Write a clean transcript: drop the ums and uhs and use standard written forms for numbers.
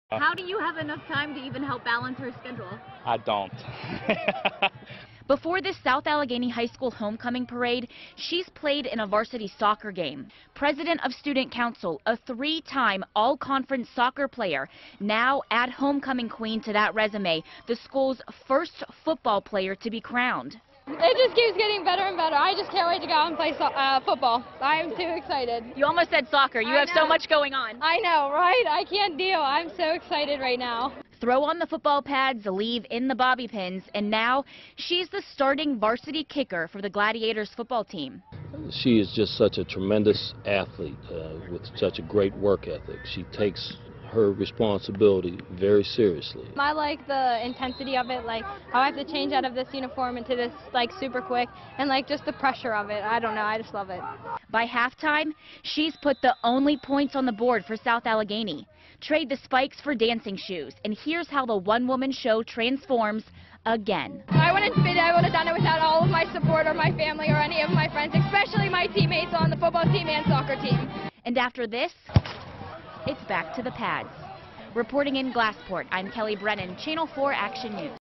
How do you have enough time to even help balance her schedule? I don't. Before this South Allegheny High School homecoming parade, she's played in a varsity soccer game. President of Student Council, a three-time all-conference soccer player, now add homecoming queen to that resume, the school's first football player to be crowned. It just keeps getting better and better. I just can't wait to go out and play football. I am too excited. You almost said soccer. You have so much going on. I know, right? I can't deal. I'm so excited right now. Throw on the football pads, leave in the bobby pins, and now she's the starting varsity kicker for the Gladiators football team. She is just such a tremendous athlete with such a great work ethic. She takes her responsibility very seriously. I like the intensity of it, like how I have to change out of this uniform into this like super quick, and like just the pressure of it. I don't know, I just love it. By halftime, she's put the only points on the board for South Allegheny. Trade the spikes for dancing shoes, and here's how the one-woman show transforms again. I wouldn't have done it without all of my support or my family or any of my friends, especially my teammates on the football team and soccer team. And after this, it's back to the pads. Reporting in Glassport, I'm Kelly Brennan, Channel 4 Action News.